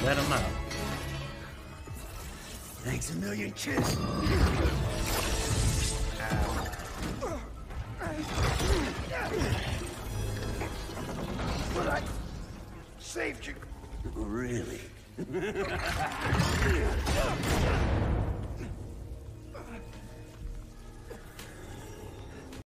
let him know. Thanks a million, kid. But I saved you. Really?